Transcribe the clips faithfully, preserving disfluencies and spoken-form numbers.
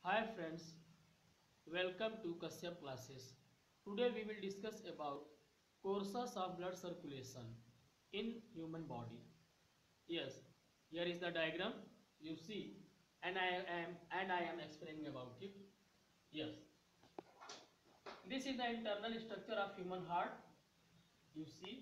Hi friends, welcome to Kashyap classes. Today we will discuss about courses of blood circulation in human body. Yes, here is the diagram you see, and I am and I am explaining about it. Yes, this is the internal structure of human heart. You see,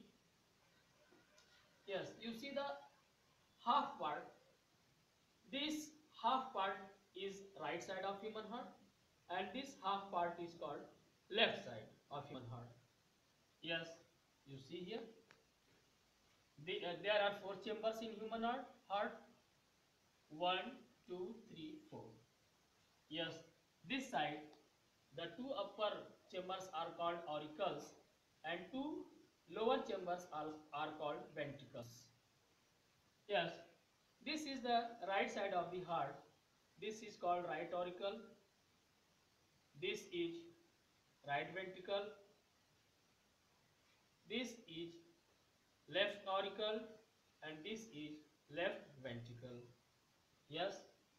yes, you see the half part. This half part is right side of human heart, and this half part is called left side of human heart. Yes, you see here. The, uh, there are four chambers in human heart. Heart one, two, three, four. Yes, this side, the two upper chambers are called auricles, and two lower chambers are, are called ventricles. Yes, this is the right side of the heart. This is called right auricle. This is right ventricle. This is left auricle, and this is left ventricle. Yes,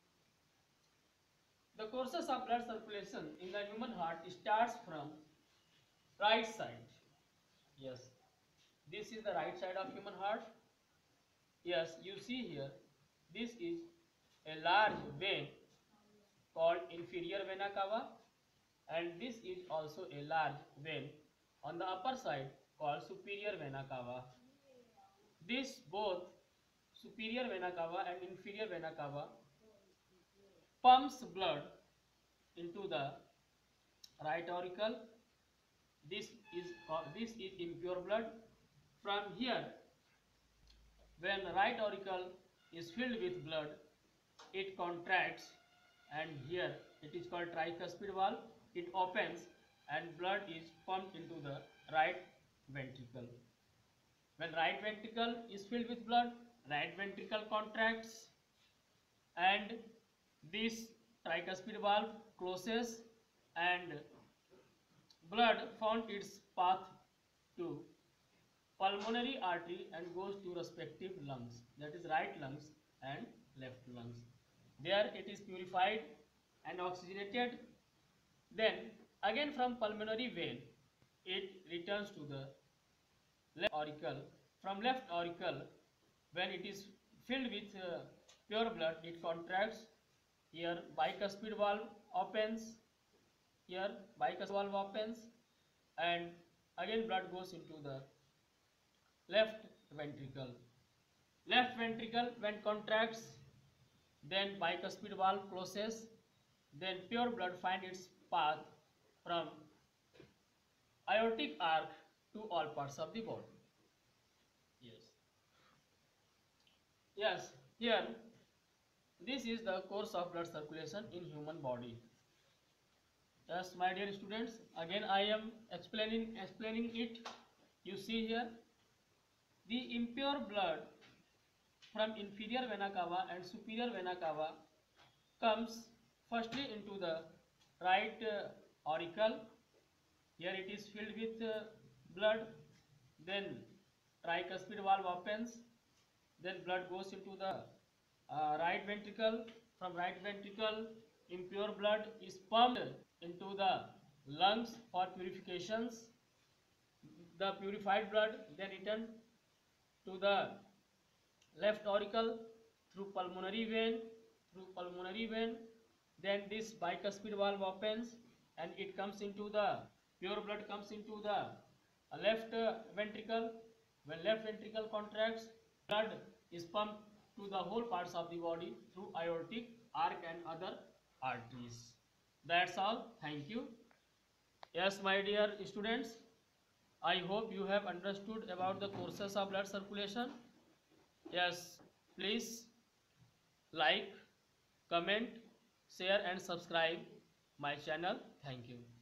the courses of blood circulation in the human heart starts from right side. Yes, this is the right side of human heart. Yes, you see here, this is a large vein called inferior vena cava, and this is also a large vein on the upper side called superior vena cava. This both superior vena cava and inferior vena cava pumps blood into the right auricle. This is this is impure blood. From here, when right auricle is filled with blood, it contracts, and here it is called tricuspid valve. It opens and blood is pumped into the right ventricle. When right ventricle is filled with blood, right ventricle contracts, and this tricuspid valve closes, and blood found its path to pulmonary artery and goes to respective lungs, that is right lungs and left lungs. There it is purified and oxygenated. Then again from pulmonary vein it returns to the left auricle. From left auricle, when it is filled with uh, pure blood, it contracts. Here bicuspid valve opens. Here bicuspid valve opens, and again blood goes into the left ventricle. Left ventricle when contracts, then bicuspid valve closes, then pure blood finds its path from aortic arc to all parts of the body. Yes. Yes, here this is the course of blood circulation in human body. Yes, my dear students, again I am explaining explaining it. You see here, the impure blood from inferior vena cava and superior vena cava comes firstly into the right uh, auricle. Here it is filled with uh, blood. Then tricuspid valve opens. Then blood goes into the uh, right ventricle. From right ventricle, impure blood is pumped into the lungs for purifications. The purified blood then return to the left auricle through pulmonary vein, through pulmonary vein. Then this bicuspid valve opens, and it comes into the pure blood comes into the left uh, ventricle. When left ventricle contracts, blood is pumped to the whole parts of the body through aortic arc and other arteries. That's all. Thank you. Yes, my dear students, I hope you have understood about the courses of blood circulation. Yes, please like, comment, share and subscribe my channel. Thank you.